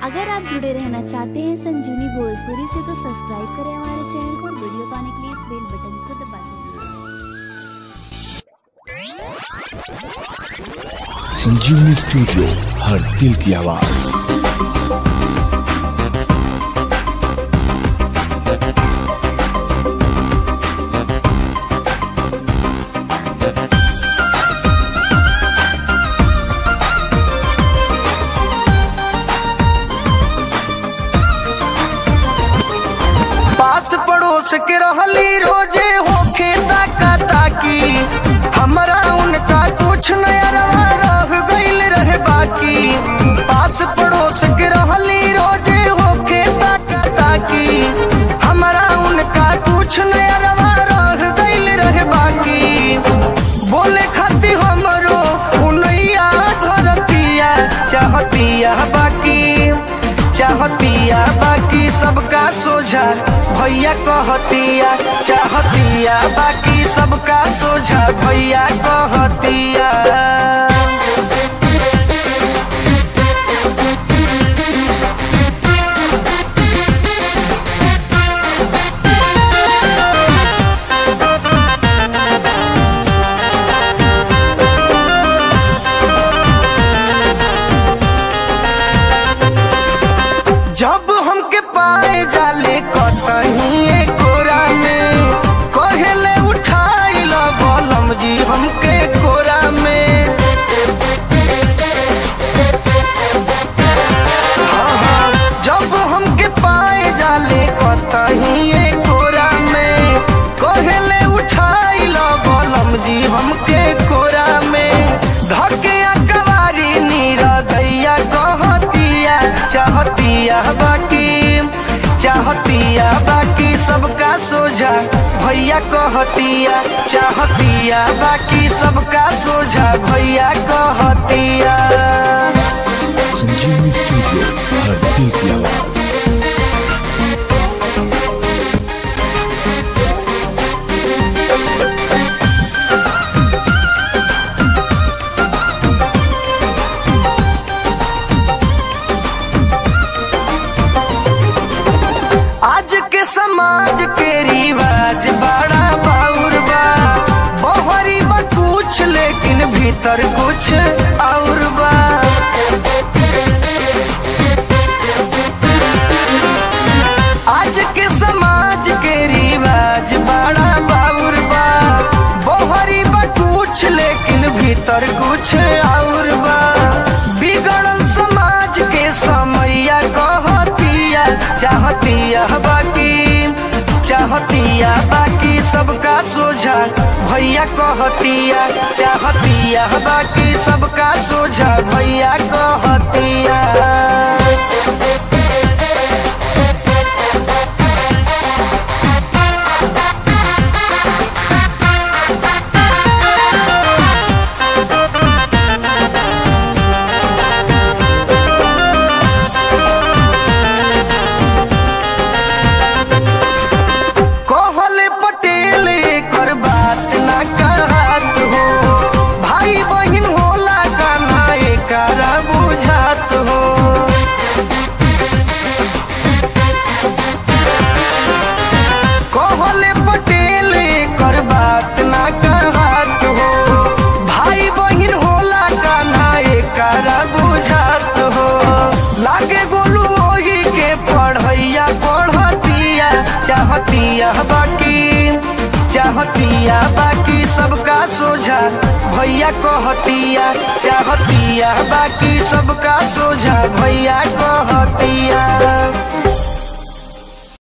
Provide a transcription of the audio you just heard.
अगर आप जुड़े रहना चाहते हैं संजीवनी भोजपुरी से तो सब्सक्राइब करें हमारे चैनल को और वीडियो पाने के लिए इस बेल बटन को दबा दें। संजीवनी स्टूडियो, हर दिल की आवाज। पड़ोस के रहली रोजे होखे ताकी हमरा उनका कुछ नया रह गईल रहे बाकी। पास पड़ोस के रहली रोजे होखे ताकी हमरा उनका कुछ नया रह गईल रहे बाकी। बोले खाती हमरो उनैया धरतिया चाहतिया बाकी सबका सोझा भैया कहतिया चाहतिया बाकी सबका सोझा भैया कहतिया। जब हमके पाए जाले कतही कोरा में कहेले उठाइल बलम जी हमके कोरा में। हाँ, जब हमके पाए जाले कतही कोरा में कहेले उठाइल बलम जी हमके कोरा में। धके अकवारी नीरदैया कहतिया चाहतिया बाकी सबका सोझा भैया कहतिया चाहतिया बाकी सबका सोझा भैया कहतिया। संजीवनी स्टूडियो, हर दिल की आवाज। आज के समाज के रिवाज बड़ा बाउर बा। बहरी बा कुछ लेकिन भीतर कुछ और बा। आज के समाज के रिवाज बड़ा बाउर बा। बहरी बा कुछ लेकिन भीतर कुछ और बा। बिगड़ल समाज के समैया कहतिया चाहतिया बाकी सबका सोझा भैया कहतिया चाहतिया बाकी सबका सोझा भैया कहतिया। चाहतिया बाकी सबका सोझा भैया कहतिया चाहतिया बाकी सबका सोझा भैया कहतिया।